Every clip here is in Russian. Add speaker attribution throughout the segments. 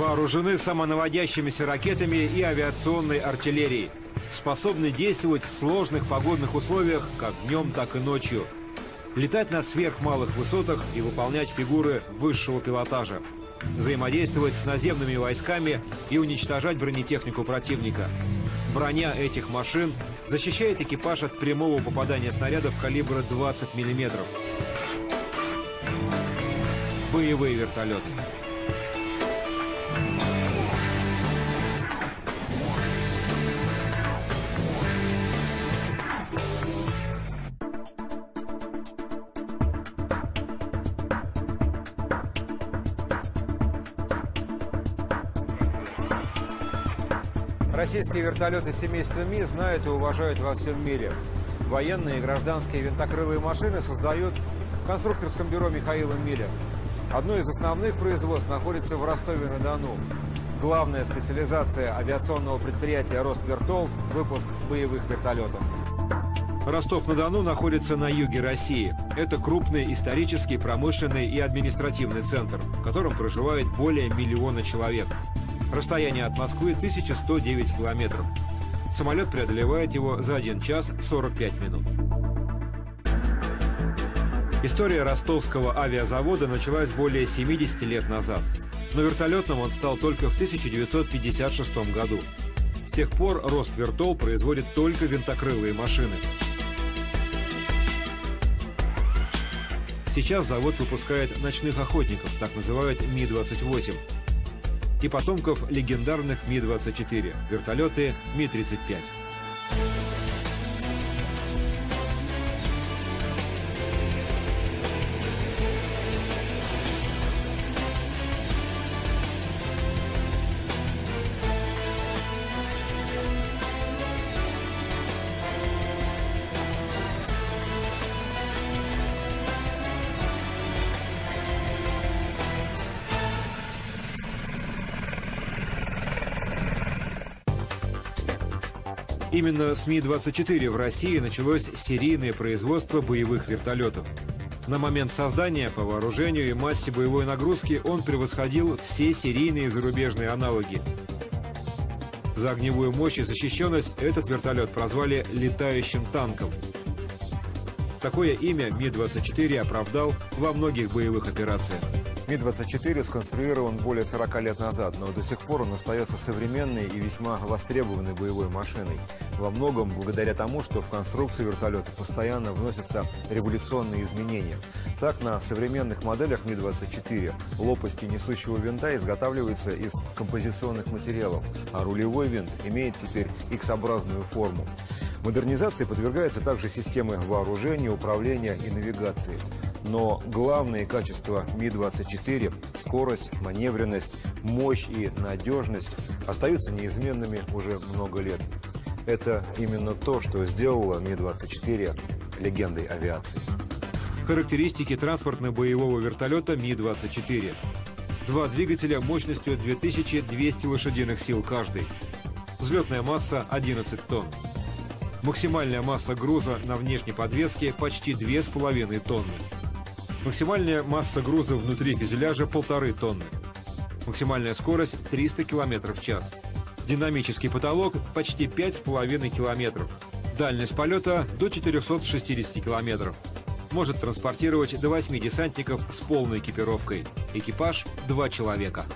Speaker 1: Вооружены самонаводящимися ракетами и авиационной артиллерией. Способны действовать в сложных погодных условиях как днем, так и ночью. Летать на сверхмалых высотах и выполнять фигуры высшего пилотажа. Взаимодействовать с наземными войсками и уничтожать бронетехнику противника. Броня этих машин защищает экипаж от прямого попадания снарядов калибра 20 мм. Боевые вертолеты. Российские вертолеты семейства Ми знают и уважают во всем мире. Военные и гражданские винтокрылые машины создают в конструкторском бюро Михаила Миля. Одно из основных производств находится в Ростове-на-Дону. Главная специализация авиационного предприятия «Роствертол» – выпуск боевых вертолетов. Ростов-на-Дону находится на юге России. Это крупный исторический, промышленный и административный центр, в котором проживает более 1 миллиона человек. Расстояние от Москвы 1109 километров. Самолет преодолевает его за 1 час 45 минут. История ростовского авиазавода началась более 70 лет назад. Но вертолетным он стал только в 1956 году. С тех пор Роствертол производит только винтокрылые машины. Сейчас завод выпускает ночных охотников, так называют Ми-28. И потомков легендарных Ми-24, вертолеты Ми-35. Именно с Ми-24 в России началось серийное производство боевых вертолетов. На момент создания по вооружению и массе боевой нагрузки он превосходил все серийные зарубежные аналоги. За огневую мощь и защищенность этот вертолет прозвали «летающим танком». Такое имя Ми-24 оправдал во многих боевых операциях. Ми-24 сконструирован более 40 лет назад, но до сих пор он остается современной и весьма востребованной боевой машиной. Во многом благодаря тому, что в конструкцию вертолета постоянно вносятся революционные изменения. Так, на современных моделях Ми-24 лопасти несущего винта изготавливаются из композиционных материалов, а рулевой винт имеет теперь X-образную форму. Модернизации подвергаются также системы вооружения, управления и навигации. Но главные качества Ми-24 – скорость, маневренность, мощь и надежность – остаются неизменными уже много лет. Это именно то, что сделало Ми-24 легендой авиации. Характеристики транспортно-боевого вертолета Ми-24. 2 двигателя мощностью 2200 лошадиных сил каждый. Взлетная масса 11 тонн. Максимальная масса груза на внешней подвеске почти 2,5 тонны. Максимальная масса груза внутри фюзеляжа 1,5 тонны. Максимальная скорость 300 км в час. Динамический потолок почти 5,5 км. Дальность полета до 460 км. Может транспортировать до 8 десантников с полной экипировкой. Экипаж – 2 человека.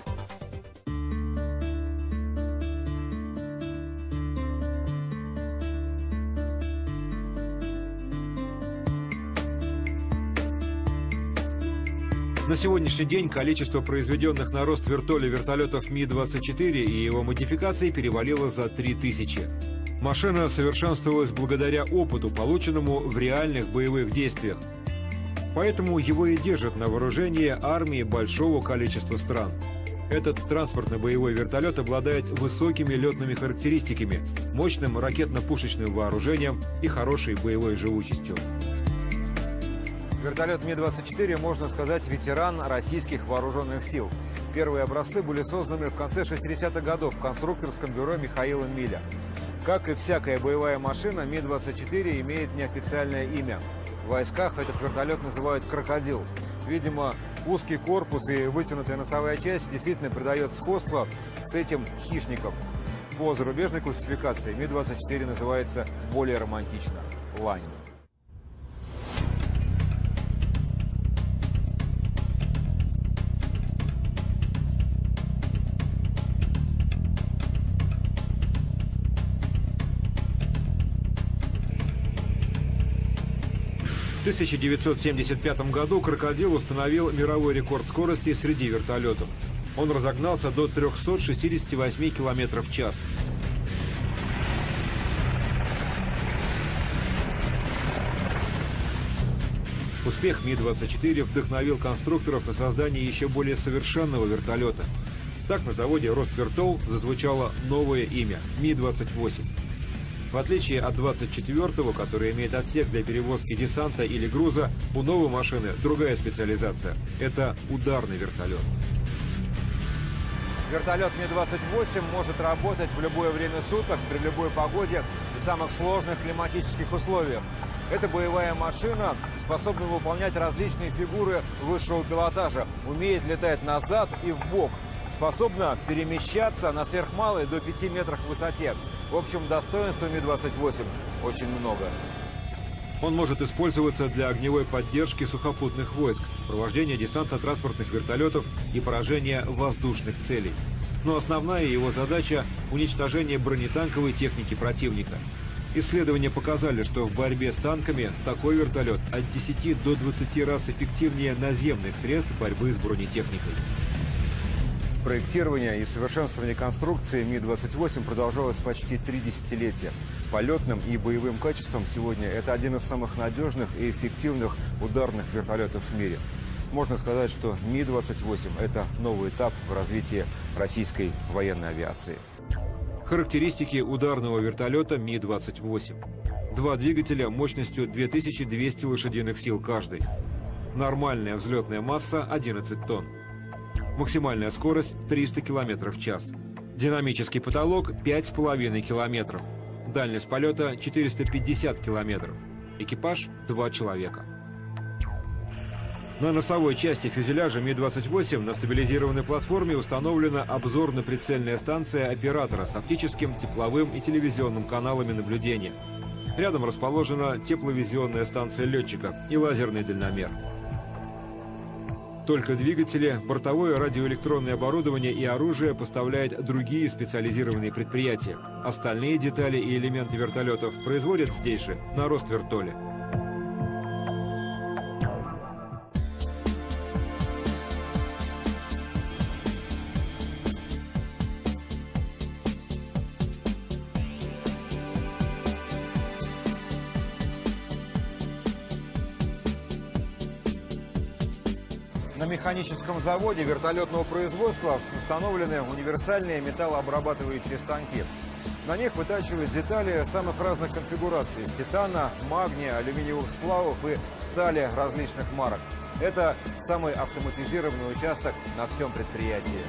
Speaker 1: На сегодняшний день количество произведенных на Роствертоле вертолетов Ми-24 и его модификаций перевалило за 3000. Машина совершенствовалась благодаря опыту, полученному в реальных боевых действиях. Поэтому его и держат на вооружении армии большого количества стран. Этот транспортно-боевой вертолет обладает высокими летными характеристиками, мощным ракетно-пушечным вооружением и хорошей боевой живучестью. Вертолет Ми-24, можно сказать, ветеран российских вооруженных сил. Первые образцы были созданы в конце 60-х годов в конструкторском бюро Михаила Миля. Как и всякая боевая машина, Ми-24 имеет неофициальное имя. В войсках этот вертолет называют «Крокодил». Видимо,
Speaker 2: Узкий корпус и вытянутая носовая часть действительно придает сходство с этим хищником. По зарубежной классификации Ми-24 называется более романтично – лань.
Speaker 1: В 1975 году «Крокодил» установил мировой рекорд скорости среди вертолетов. Он разогнался до 368 км в час. Успех Ми-24 вдохновил конструкторов на создание еще более совершенного вертолета. Так на заводе «Роствертол» зазвучало новое имя – Ми-28. В отличие от 24-го, который имеет отсек для перевозки десанта или груза, у новой машины другая специализация – это ударный вертолет.
Speaker 2: Вертолет Ми-28 может работать в любое время суток, при любой погоде и самых сложных климатических условиях. Эта боевая машина способна выполнять различные фигуры высшего пилотажа, умеет летать назад и вбок, способна перемещаться на сверхмалой до 5 метрах в высоте. В общем, достоинства Ми-28 очень много.
Speaker 1: Он может использоваться для огневой поддержки сухопутных войск, сопровождения десантно-транспортных вертолетов и поражения воздушных целей. Но основная его задача – уничтожение бронетанковой техники противника. Исследования показали, что в борьбе с танками такой вертолет от 10 до 20 раз эффективнее наземных средств борьбы с бронетехникой.
Speaker 2: Проектирование и совершенствование конструкции Ми-28 продолжалось почти 3 десятилетия. По летным и боевым качествам сегодня это один из самых надежных и эффективных ударных вертолетов в мире. Можно сказать, что Ми-28 – это новый этап в развитии российской военной авиации.
Speaker 1: Характеристики ударного вертолета Ми-28. Два двигателя мощностью 2200 лошадиных сил каждый. Нормальная взлетная масса – 11 тонн. Максимальная скорость – 300 км в час. Динамический потолок – 5,5 км. Дальность полета – 450 км. Экипаж – 2 человека. На носовой части фюзеляжа Ми-28 на стабилизированной платформе установлена обзорно-прицельная станция оператора с оптическим, тепловым и телевизионным каналами наблюдения. Рядом расположена тепловизионная станция летчика и лазерный дальномер. Только двигатели, бортовое радиоэлектронное оборудование и оружие поставляют другие специализированные предприятия. Остальные детали и элементы вертолетов производят здесь же, на Роствертоле.
Speaker 2: На механическом заводе вертолетного производства установлены универсальные металлообрабатывающие станки. На них вытачивают детали самых разных конфигураций – из титана, магния, алюминиевых сплавов и стали различных марок. Это самый автоматизированный участок на всем предприятии.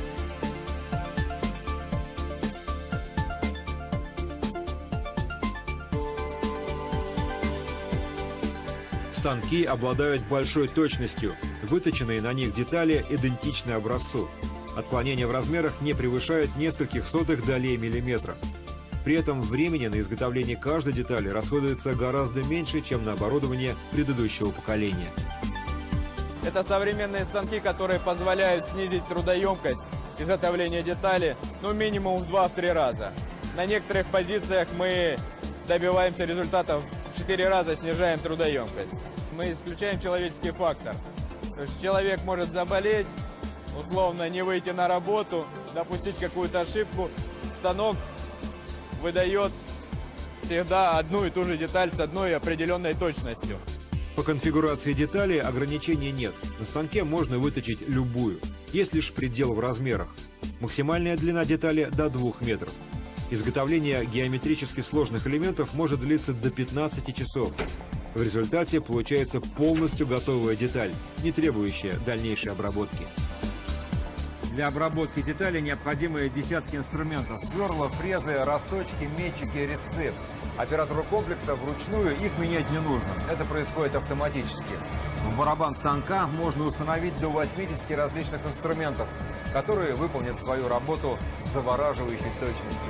Speaker 1: Станки обладают большой точностью. Выточенные на них детали идентичны образцу. Отклонения в размерах не превышают нескольких сотых долей миллиметра. При этом времени на изготовление каждой детали расходуется гораздо меньше, чем на оборудование предыдущего поколения.
Speaker 3: Это современные станки, которые позволяют снизить трудоемкость изготовления детали минимум в 2-3 раза. На некоторых позициях мы добиваемся результатов в 4 раза, снижаем трудоемкость. Мы исключаем человеческий фактор. То есть человек может заболеть, условно не выйти на работу, допустить какую-то ошибку. Станок выдает всегда одну и ту же деталь с одной определенной точностью.
Speaker 1: По конфигурации детали ограничений нет. На станке можно выточить любую. Есть лишь предел в размерах. Максимальная длина детали до 2 метров. Изготовление геометрически сложных элементов может длиться до 15 часов. В результате получается полностью готовая деталь, не требующая дальнейшей обработки.
Speaker 2: Для обработки деталей необходимы десятки инструментов. Сверла, фрезы, росточки, метчики, резцы. Оператору комплекса вручную их менять не нужно. Это происходит автоматически. В барабан станка можно установить до 80 различных инструментов, которые выполнят свою работу с завораживающей точностью.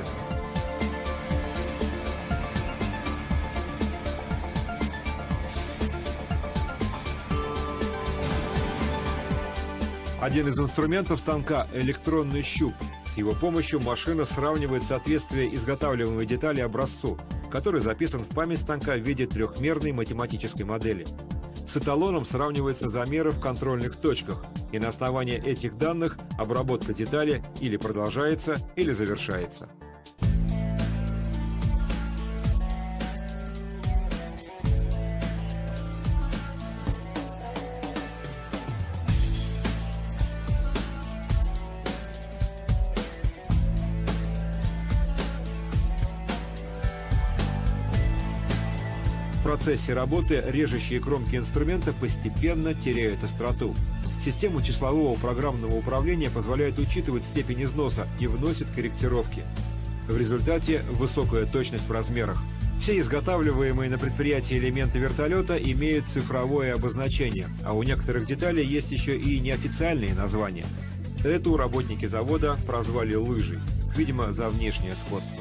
Speaker 1: Один из инструментов станка – электронный щуп. С его помощью машина сравнивает соответствие изготавливаемой детали образцу, который записан в память станка в виде трехмерной математической модели. С эталоном сравниваются замеры в контрольных точках, и на основании этих данных обработка детали или продолжается, или завершается. В процессе работы режущие кромки инструмента постепенно теряют остроту. Система числового программного управления позволяет учитывать степень износа и вносит корректировки. В результате высокая точность в размерах. Все изготавливаемые на предприятии элементы вертолета имеют цифровое обозначение, а у некоторых деталей есть еще и неофициальные названия. Эту работники завода прозвали «лыжей», видимо, за внешнее сходство.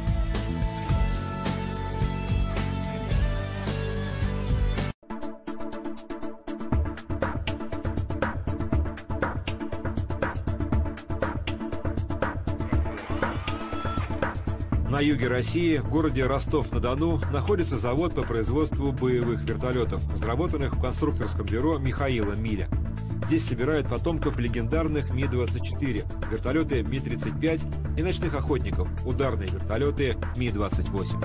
Speaker 1: На юге России, в городе Ростов-на-Дону, находится завод по производству боевых вертолетов, разработанных в конструкторском бюро Михаила Миля. Здесь собирают потомков легендарных Ми-24, вертолеты Ми-35 и ночных охотников, ударные вертолеты Ми-28.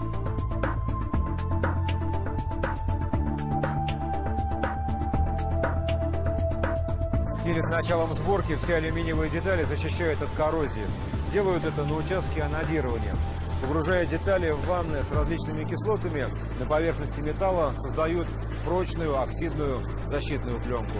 Speaker 2: Перед началом сборки все алюминиевые детали защищают от коррозии. Делают это на участке анодирования. Погружая детали в ванны с различными кислотами, на поверхности металла создают прочную оксидную защитную пленку.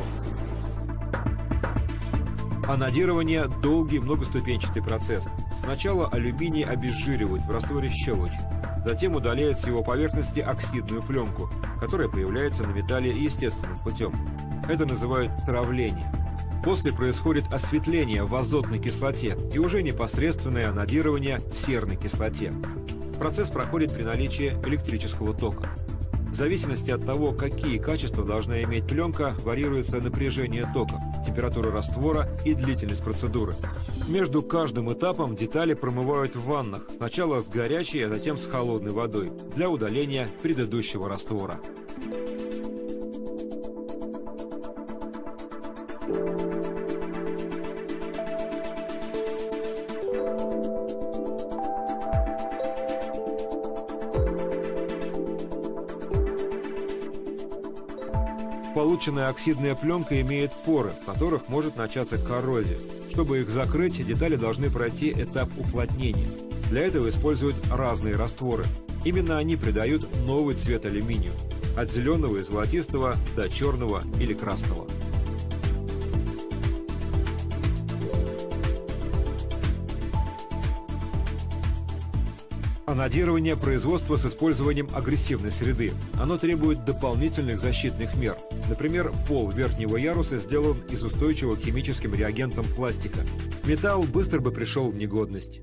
Speaker 1: Анодирование – долгий многоступенчатый процесс. Сначала алюминий обезжиривают в растворе щелочь. Затем удаляют с его поверхности оксидную пленку, которая появляется на металле естественным путем. Это называют травление. После происходит осветление в азотной кислоте и уже непосредственное анодирование в серной кислоте. Процесс проходит при наличии электрического тока. В зависимости от того, какие качества должна иметь пленка, варьируется напряжение тока, температура раствора и длительность процедуры. Между каждым этапом детали промывают в ваннах, сначала с горячей, а затем с холодной водой, для удаления предыдущего раствора. Полученная оксидная пленка имеет поры, в которых может начаться коррозия. Чтобы их закрыть, детали должны пройти этап уплотнения. Для этого используют разные растворы. Именно они придают новый цвет алюминию. От зеленого и золотистого до черного или красного. Анодирование – производство с использованием агрессивной среды. Оно требует дополнительных защитных мер. Например, пол верхнего яруса сделан из устойчивого к химическим реагентам пластика. Металл быстро бы пришел в негодность.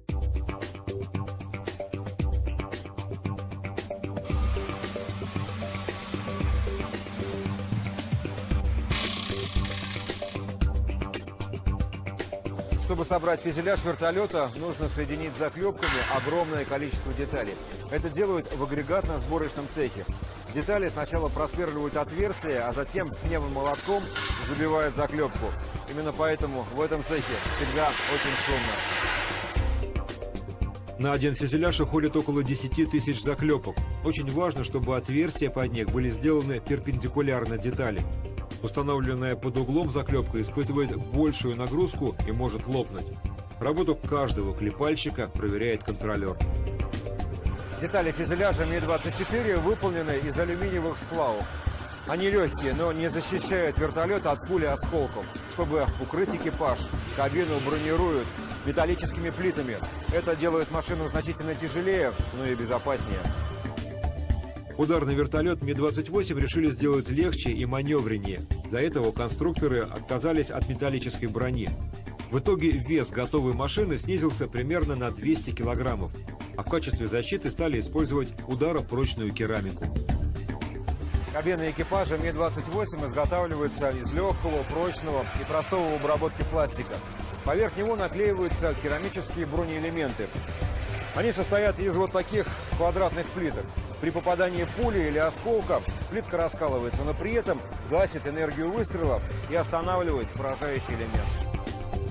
Speaker 2: Чтобы собрать фюзеляж вертолета, нужно соединить заклепками огромное количество деталей. Это делают в агрегатно-сборочном цехе. В детали сначала просверливают отверстия, а затем пневмомолотком забивают заклепку. Именно поэтому в этом цехе всегда очень шумно.
Speaker 1: На один фюзеляж уходит около 10 тысяч заклепок. Очень важно, чтобы отверстия под них были сделаны перпендикулярно детали. Установленная под углом заклепка испытывает большую нагрузку и может лопнуть. Работу каждого клепальщика проверяет контролер.
Speaker 2: Детали фюзеляжа Ми-24 выполнены из алюминиевых сплавов. Они легкие, но не защищают вертолет от пули и осколков. Чтобы укрыть экипаж, кабину бронируют металлическими плитами. Это делает машину значительно тяжелее, но и безопаснее.
Speaker 1: Ударный вертолет Ми-28 решили сделать легче и маневреннее. Для этого конструкторы отказались от металлической брони. В итоге вес готовой машины снизился примерно на 200 килограммов, а в качестве защиты стали использовать ударопрочную керамику.
Speaker 2: Кабина экипажа Ми-28 изготавливается из легкого, прочного и простого в обработке пластика. Поверх него наклеиваются керамические бронеэлементы. Они состоят из вот таких квадратных плиток. При попадании пули или осколка плитка раскалывается, но при этом гасит энергию выстрела и останавливает поражающий элемент.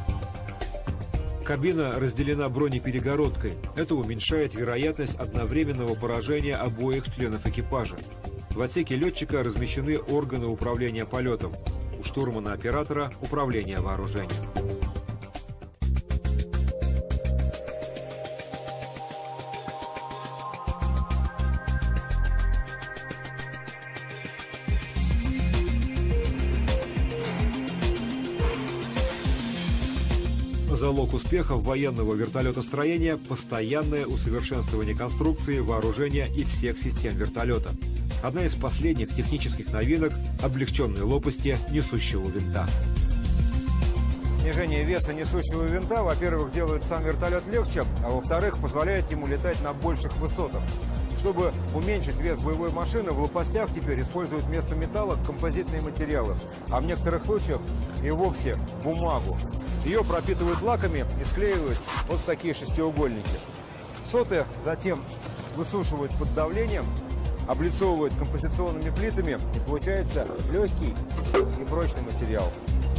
Speaker 1: Кабина разделена бронеперегородкой. Это уменьшает вероятность одновременного поражения обоих членов экипажа. В отсеке летчика размещены органы управления полетом. У штурмана-оператора – управление вооружением. Залог успеха военного вертолетостроения – постоянное усовершенствование конструкции, вооружения и всех систем вертолета. Одна из последних технических новинок – облегченные лопасти несущего винта.
Speaker 2: Снижение веса несущего винта, во-первых, делает сам вертолет легче, а во-вторых, позволяет ему летать на больших высотах. Чтобы уменьшить вес боевой машины, в лопастях теперь используют вместо металла композитные материалы, а в некоторых случаях и вовсе бумагу. Ее пропитывают лаками и склеивают вот в такие шестиугольники. Соты затем высушивают под давлением, облицовывают композиционными плитами, и получается легкий и прочный материал.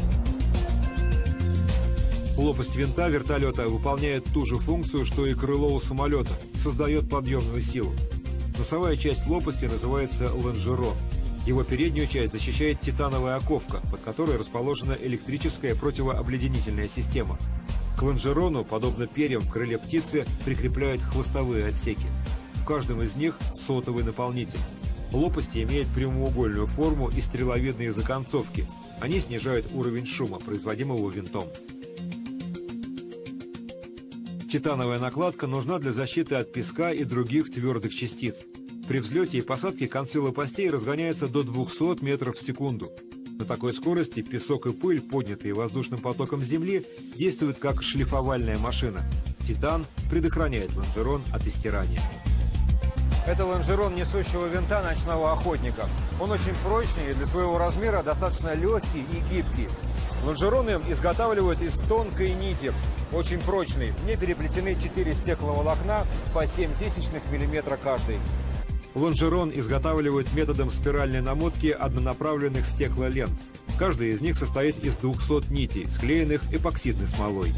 Speaker 1: Лопасть винта вертолета выполняет ту же функцию, что и крыло у самолета – создает подъемную силу. Носовая часть лопасти называется лонжерон. Его переднюю часть защищает титановая оковка, под которой расположена электрическая противообледенительная система. К лонжерону, подобно перьям в крыле птицы, прикрепляют хвостовые отсеки. В каждом из них сотовый наполнитель. Лопасти имеют прямоугольную форму и стреловидные законцовки. Они снижают уровень шума, производимого винтом. Титановая накладка нужна для защиты от песка и других твердых частиц. При взлете и посадке концы лопастей разгоняются до 200 метров в секунду. На такой скорости песок и пыль, поднятые воздушным потоком Земли, действуют как шлифовальная машина. Титан предохраняет лонжерон от истирания.
Speaker 2: Это лонжерон несущего винта ночного охотника. Он очень прочный и для своего размера достаточно легкий и гибкий. Лонжероны изготавливают из тонкой нити, очень прочной. В ней переплетены 4 стекловолокна по 0,07 мм каждый.
Speaker 1: Лонжерон изготавливают методом спиральной намотки однонаправленных стеклолент. Каждая из них состоит из 200 нитей, склеенных эпоксидной смолой.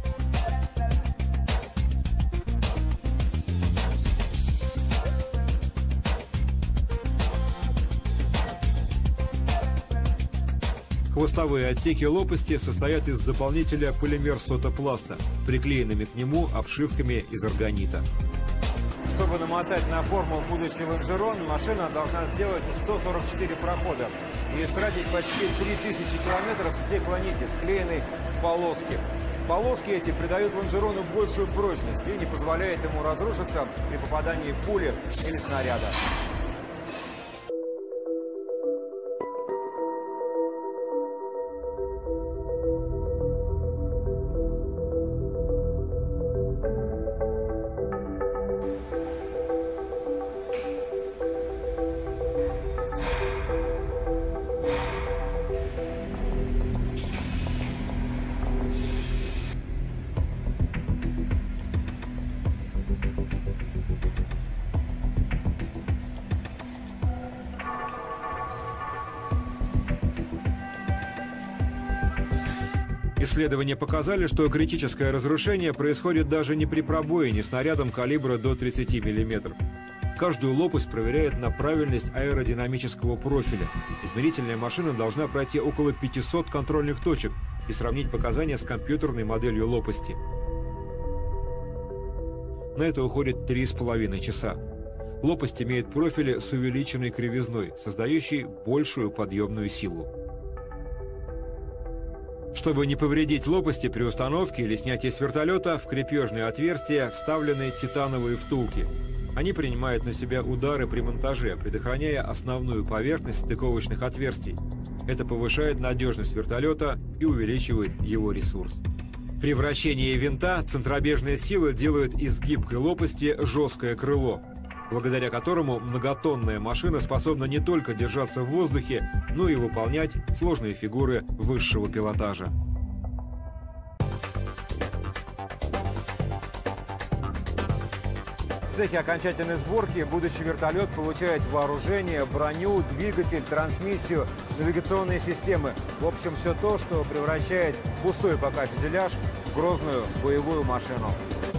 Speaker 1: Хвостовые отсеки лопасти состоят из заполнителя полимер-сотопласта, приклеенными к нему обшивками из органита.
Speaker 2: Чтобы намотать на форму будущий лонжерон, машина должна сделать 144 прохода и истратить почти 3000 километров стеклонити, склеенной в полоски. Полоски эти придают лонжерону большую прочность и не позволяют ему разрушиться при попадании пули или снаряда.
Speaker 1: Исследования показали, что критическое разрушение происходит даже не при пробоине снарядом калибра до 30 мм. Каждую лопасть проверяет на правильность аэродинамического профиля. Измерительная машина должна пройти около 500 контрольных точек и сравнить показания с компьютерной моделью лопасти. На это уходит 3,5 часа. Лопасть имеет профили с увеличенной кривизной, создающей большую подъемную силу. Чтобы не повредить лопасти при установке или снятии с вертолета, в крепежные отверстия вставлены титановые втулки. Они принимают на себя удары при монтаже, предохраняя основную поверхность стыковочных отверстий. Это повышает надежность вертолета и увеличивает его ресурс. При вращении винта центробежная сила делает из гибкой лопасти жесткое крыло, благодаря которому многотонная машина способна не только держаться в воздухе, но и выполнять сложные фигуры высшего пилотажа.
Speaker 2: В цехе окончательной сборки будущий вертолет получает вооружение, броню, двигатель, трансмиссию, навигационные системы. В общем, все то, что превращает пустой пока фюзеляж в грозную боевую машину.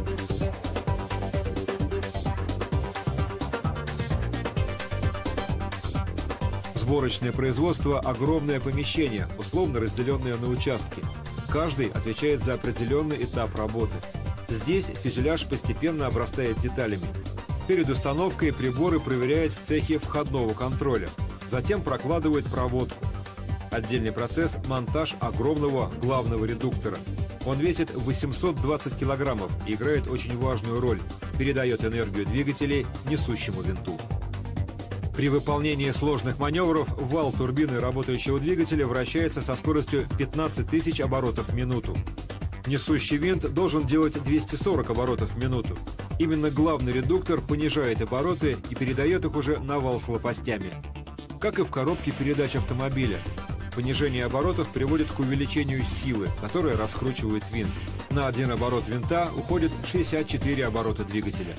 Speaker 1: Сборочное производство – огромное помещение, условно разделенное на участки. Каждый отвечает за определенный этап работы. Здесь фюзеляж постепенно обрастает деталями. Перед установкой приборы проверяют в цехе входного контроля. Затем прокладывают проводку. Отдельный процесс – монтаж огромного главного редуктора. Он весит 820 килограммов и играет очень важную роль. Передает энергию двигателей несущему винту. При выполнении сложных маневров вал турбины работающего двигателя вращается со скоростью 15 тысяч оборотов в минуту. Несущий винт должен делать 240 оборотов в минуту. Именно главный редуктор понижает обороты и передает их уже на вал с лопастями. Как и в коробке передач автомобиля. Понижение оборотов приводит к увеличению силы, которая раскручивает винт. На один оборот винта уходит 64 оборота двигателя.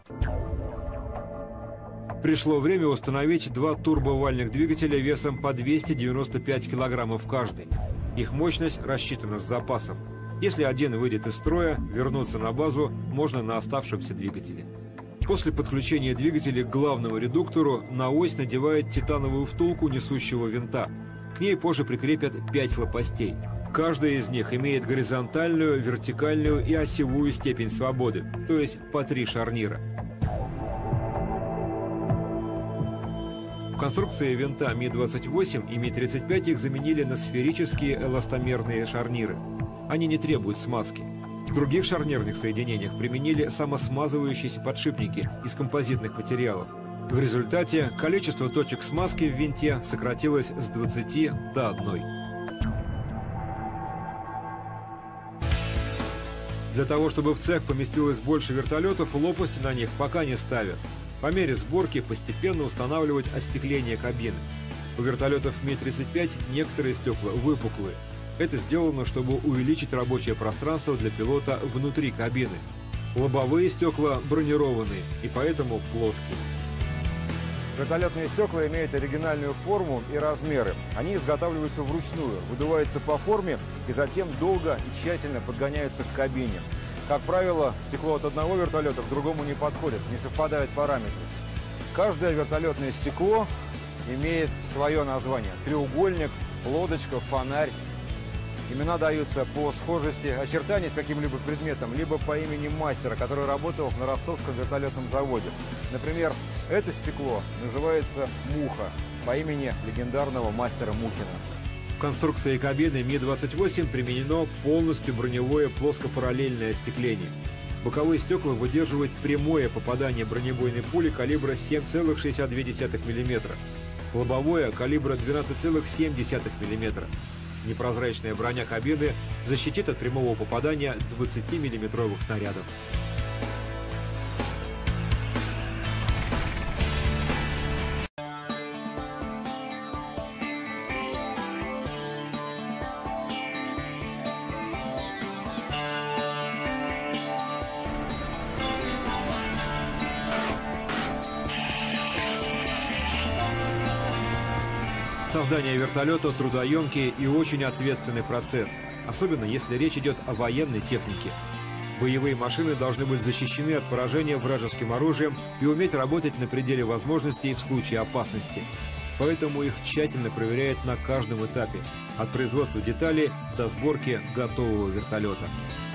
Speaker 1: Пришло время установить два турбовальных двигателя весом по 295 килограммов каждый. Их мощность рассчитана с запасом. Если один выйдет из строя, вернуться на базу можно на оставшемся двигателе. После подключения двигателя к главному редуктору на ось надевает титановую втулку несущего винта. К ней позже прикрепят 5 лопастей. Каждая из них имеет горизонтальную, вертикальную и осевую степень свободы, то есть по 3 шарнира. В конструкции винта Ми-28 и Ми-35 их заменили на сферические эластомерные шарниры. Они не требуют смазки. В других шарнирных соединениях применили самосмазывающиеся подшипники из композитных материалов. В результате количество точек смазки в винте сократилось с 20 до 1. Для того, чтобы в цех поместилось больше вертолетов, лопасти на них пока не ставят. По мере сборки постепенно устанавливают остекление кабины. У вертолетов Ми-35 некоторые стекла выпуклые. Это сделано, чтобы увеличить рабочее пространство для пилота внутри кабины. Лобовые стекла бронированные и поэтому плоские.
Speaker 2: Вертолетные стекла имеют оригинальную форму и размеры. Они изготавливаются вручную, выдуваются по форме и затем долго и тщательно подгоняются к кабине. Как правило, стекло от одного вертолета к другому не подходит, не совпадают параметры. Каждое вертолетное стекло имеет свое название. Треугольник, лодочка, фонарь. Имена даются по схожести очертаний с каким-либо предметом, либо по имени мастера, который работал на ростовском вертолетном заводе. Например, это стекло называется «Муха» по имени легендарного мастера Мухина.
Speaker 1: В конструкции кабины Ми-28 применено полностью броневое плоскопараллельное остекление. Боковые стекла выдерживают прямое попадание бронебойной пули калибра 7,62 мм. Лобовое калибра 12,7 мм. Непрозрачная броня кабины защитит от прямого попадания 20-миллиметровых снарядов. Создание вертолета – трудоемкий и очень ответственный процесс, особенно если речь идет о военной технике. Боевые машины должны быть защищены от поражения вражеским оружием и уметь работать на пределе возможностей в случае опасности. Поэтому их тщательно проверяют на каждом этапе – от производства деталей до сборки готового вертолета.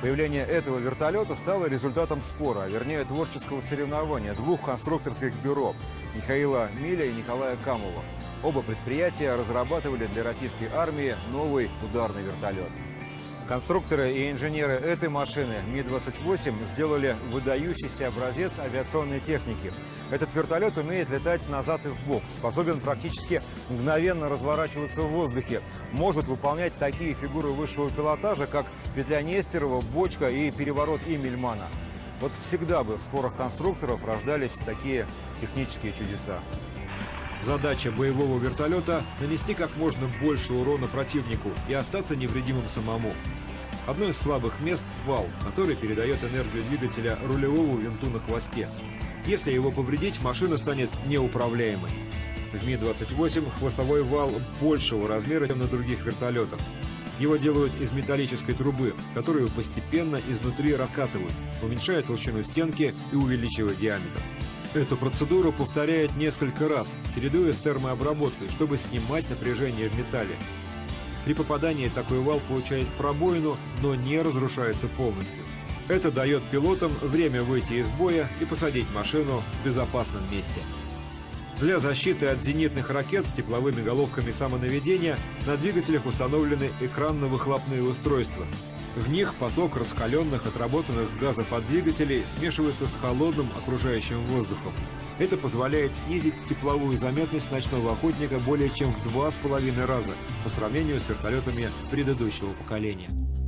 Speaker 2: Появление этого вертолета стало результатом спора, а вернее творческого соревнования двух конструкторских бюро – Михаила Миля и Николая Камова. Оба предприятия разрабатывали для российской армии новый ударный вертолет. Конструкторы и инженеры этой машины Ми-28 сделали выдающийся образец авиационной техники. Этот вертолет умеет летать назад и вбок, способен практически мгновенно разворачиваться в воздухе, может выполнять такие фигуры высшего пилотажа, как петля Нестерова, бочка и переворот Иммельмана. Вот всегда бы в спорах конструкторов рождались такие технические чудеса.
Speaker 1: Задача боевого вертолета – нанести как можно больше урона противнику и остаться невредимым самому. Одно из слабых мест – вал, который передает энергию двигателя рулевому винту на хвосте. Если его повредить, машина станет неуправляемой. В Ми-28 хвостовой вал большего размера, чем на других вертолетах. Его делают из металлической трубы, которую постепенно изнутри раскатывают, уменьшая толщину стенки и увеличивая диаметр. Эту процедуру повторяют несколько раз, чередуя с термообработкой, чтобы снимать напряжение в металле. При попадании такой вал получает пробоину, но не разрушается полностью. Это дает пилотам время выйти из боя и посадить машину в безопасном месте. Для защиты от зенитных ракет с тепловыми головками самонаведения на двигателях установлены экранно-выхлопные устройства. В них поток раскаленных, отработанных газов от двигателей смешивается с холодным окружающим воздухом. Это позволяет снизить тепловую заметность ночного охотника более чем в 2,5 раза по сравнению с вертолетами предыдущего поколения.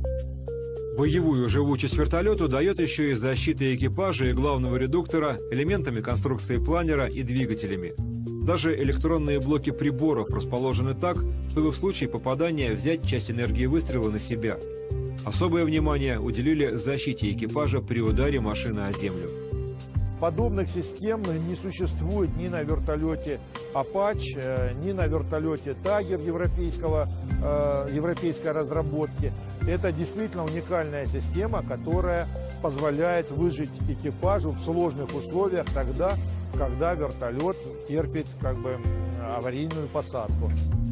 Speaker 1: Боевую живучесть вертолету дает еще и защита экипажа и главного редуктора элементами конструкции планера и двигателями. Даже электронные блоки приборов расположены так, чтобы в случае попадания взять часть энергии выстрела на себя. Особое внимание уделили защите экипажа при ударе машины о землю.
Speaker 4: Подобных систем не существует ни на вертолете «Апач», ни на вертолете «Тайгер» европейской разработки. Это действительно уникальная система, которая позволяет выжить экипажу в сложных условиях тогда, когда вертолет терпит аварийную посадку.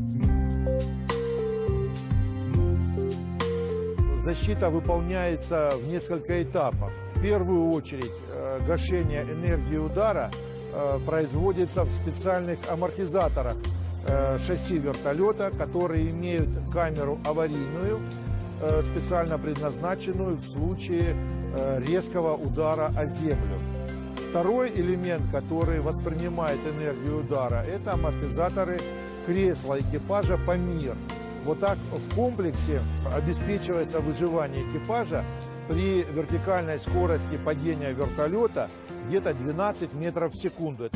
Speaker 4: Защита выполняется в несколько этапов. В первую очередь гашение энергии удара производится в специальных амортизаторах шасси вертолета, которые имеют камеру аварийную, специально предназначенную в случае резкого удара о землю. Второй элемент, который воспринимает энергию удара, это амортизаторы кресла экипажа «Памир». Вот так в комплексе обеспечивается выживание экипажа при вертикальной скорости падения вертолета где-то 12 метров в секунду.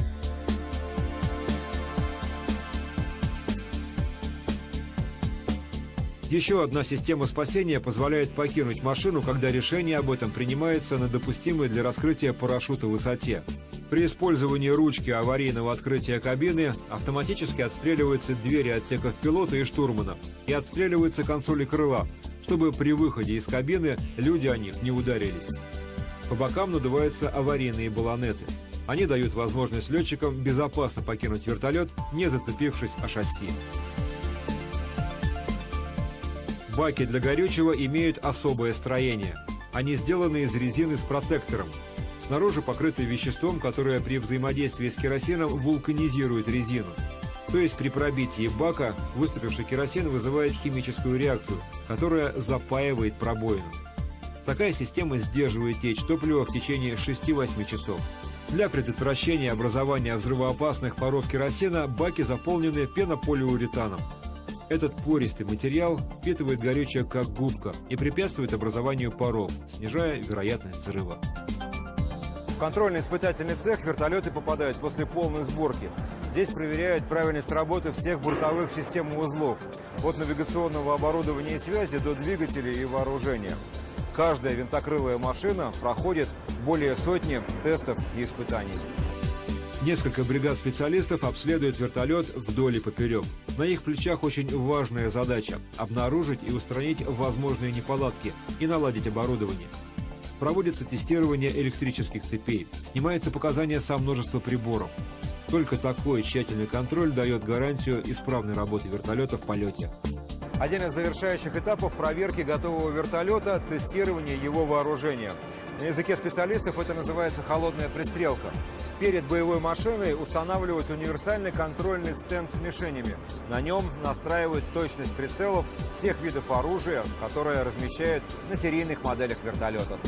Speaker 1: Еще одна система спасения позволяет покинуть машину, когда решение об этом принимается на допустимой для раскрытия парашюта высоте. При использовании ручки аварийного открытия кабины автоматически отстреливаются двери отсеков пилота и штурмана и отстреливаются консоли крыла, чтобы при выходе из кабины люди о них не ударились. По бокам надуваются аварийные баллонеты. Они дают возможность летчикам безопасно покинуть вертолет, не зацепившись о шасси. Баки для горючего имеют особое строение. Они сделаны из резины с протектором. Снаружи покрыты веществом, которое при взаимодействии с керосином вулканизирует резину. То есть при пробитии бака выступивший керосин вызывает химическую реакцию, которая запаивает пробоину. Такая система сдерживает течь топлива в течение 6-8 часов. Для предотвращения образования взрывоопасных паров керосина баки заполнены пенополиуретаном. Этот пористый материал впитывает горючее как губка и препятствует образованию паров, снижая вероятность взрыва.
Speaker 2: В контрольно-испытательный цех вертолеты попадают после полной сборки. Здесь проверяют правильность работы всех бортовых систем и узлов, от навигационного оборудования и связи до двигателей и вооружения. Каждая винтокрылая машина проходит более сотни тестов и испытаний.
Speaker 1: Несколько бригад специалистов обследуют вертолет вдоль и поперек. На их плечах очень важная задача – обнаружить и устранить возможные неполадки и наладить оборудование. Проводится тестирование электрических цепей, снимаются показания со множества приборов. Только такой тщательный контроль дает гарантию исправной работы вертолета в полете.
Speaker 2: Один из завершающих этапов проверки готового вертолета – тестирование его вооружения. На языке специалистов это называется холодная пристрелка. Перед боевой машиной устанавливают универсальный контрольный стенд с мишенями. На нем настраивают точность прицелов всех видов оружия, которое размещают на серийных моделях вертолетов.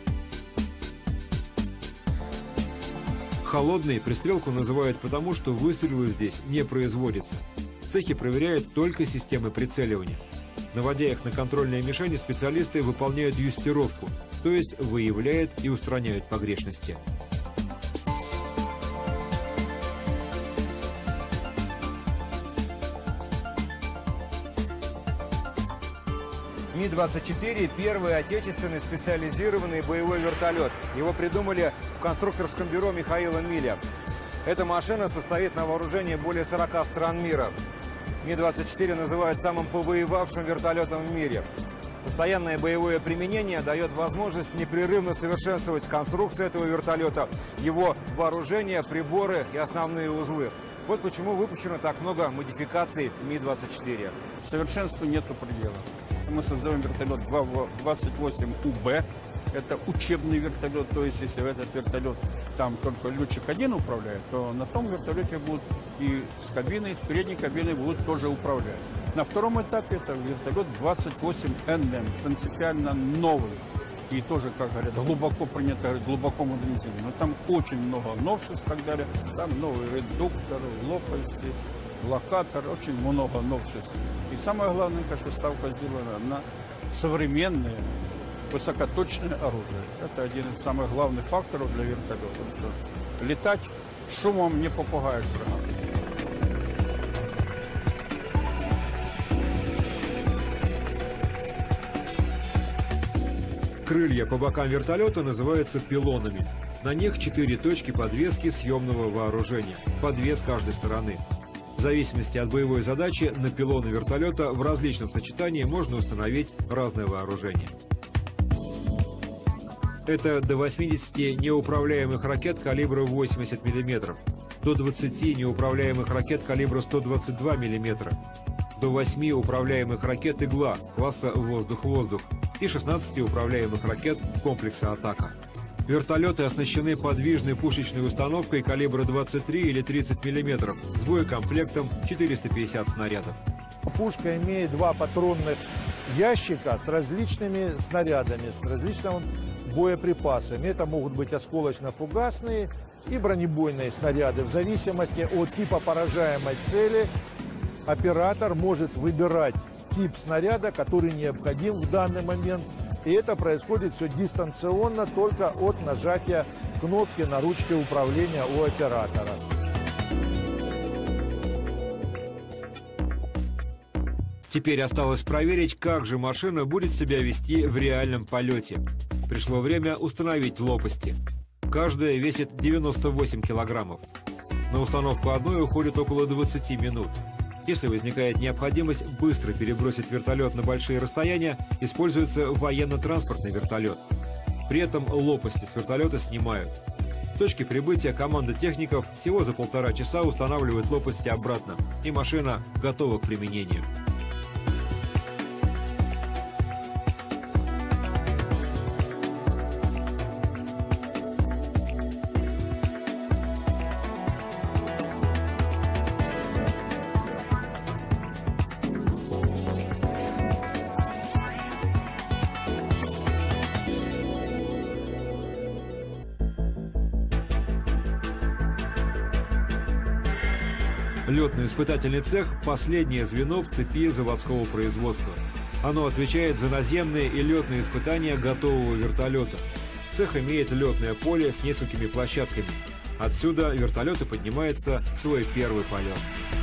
Speaker 1: Холодной пристрелку называют потому, что выстрелы здесь не производятся. В цехе проверяют только системы прицеливания. Наводя их на контрольные мишени, специалисты выполняют юстировку, то есть выявляют и устраняют погрешности.
Speaker 2: Ми-24 – первый отечественный специализированный боевой вертолет. Его придумали в конструкторском бюро Михаила Миля. Эта машина состоит на вооружении более 40 стран мира. Ми-24 называют самым повоевавшим вертолетом в мире. Постоянное боевое применение дает возможность непрерывно совершенствовать конструкцию этого вертолета, его вооружение, приборы и основные узлы. Вот почему выпущено так много модификаций Ми-24.
Speaker 5: Совершенству нету предела. Мы создаем вертолет 28УБ. Это учебный вертолет, то есть если этот вертолет там только летчик один управляет, то на том вертолете будут и с кабиной, и с передней кабиной будут тоже управлять. На втором этапе это вертолет 28НМ, принципиально новый. И тоже, как говорят, глубоко принято, глубоко модернизирован. Но там очень много новшеств и так далее. Там новые редукторы, лопасти, локатор, очень много новшеств. И самое главное, конечно, ставка сделана на современные высокоточное оружие. Это один из самых главных факторов для вертолета. Что летать шумом не попугаешь сразу.
Speaker 1: Крылья по бокам вертолета называются пилонами. На них 4 точки подвески съемного вооружения, по 2 с каждой стороны. В зависимости от боевой задачи на пилоны вертолета в различном сочетании можно установить разное вооружение. Это до 80 неуправляемых ракет калибра 80 мм, до 20 неуправляемых ракет калибра 122 мм, до 8 управляемых ракет «Игла» класса «Воздух-воздух» и 16 управляемых ракет комплекса «Атака». Вертолеты оснащены подвижной пушечной установкой калибра 23 или 30 мм с боекомплектом 450 снарядов.
Speaker 4: Пушка имеет 2 патронных ящика с различными снарядами, с различными боеприпасами. Это могут быть осколочно-фугасные и бронебойные снаряды. В зависимости от типа поражаемой цели оператор может выбирать тип снаряда, который необходим в данный момент. И это происходит все дистанционно, только от нажатия кнопки на ручке управления у оператора.
Speaker 1: Теперь осталось проверить, как же машина будет себя вести в реальном полете. Пришло время установить лопасти. Каждая весит 98 килограммов. На установку одной уходит около 20 минут. Если возникает необходимость быстро перебросить вертолет на большие расстояния, используется военно-транспортный вертолет. При этом лопасти с вертолета снимают. В точке прибытия команда техников всего за 1,5 часа устанавливает лопасти обратно, и машина готова к применению. Летно-испытательный цех – последнее звено в цепи заводского производства. Оно отвечает за наземные и летные испытания готового вертолета. Цех имеет летное поле с несколькими площадками. Отсюда вертолеты поднимаются в свой первый полет.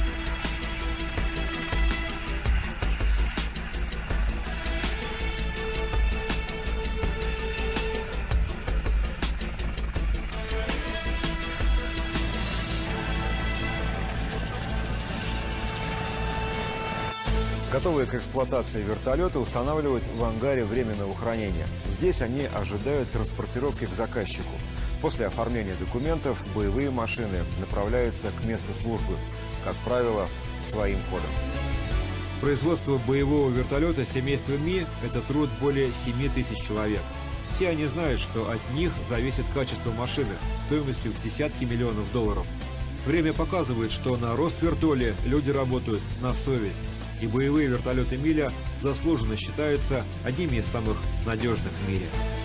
Speaker 2: Готовые к эксплуатации вертолеты устанавливают в ангаре временного хранения. Здесь они ожидают транспортировки к заказчику. После оформления документов боевые машины направляются к месту службы, как правило, своим ходом.
Speaker 1: Производство боевого вертолета семейства Ми – это труд более 7 тысяч человек. Все они знают, что от них зависит качество машины стоимостью в десятки миллионов долларов. Время показывает, что на Роствертоле люди работают на совесть. И боевые вертолеты Миля заслуженно считаются одними из самых надежных в мире.